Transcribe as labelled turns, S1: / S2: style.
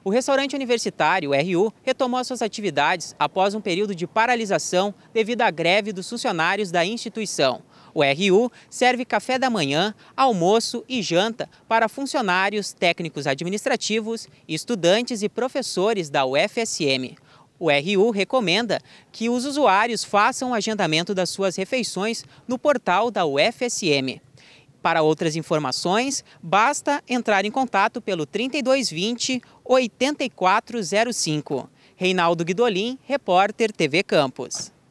S1: O restaurante universitário, o RU, retomou suas atividades após um período de paralisação devido à greve dos funcionários da instituição. O RU serve café da manhã, almoço e janta para funcionários, técnicos administrativos, estudantes e professores da UFSM. O RU recomenda que os usuários façam o agendamento das suas refeições no portal da UFSM. Para outras informações, basta entrar em contato pelo 3220-8405. Reinaldo Guidolin, repórter TV Campos.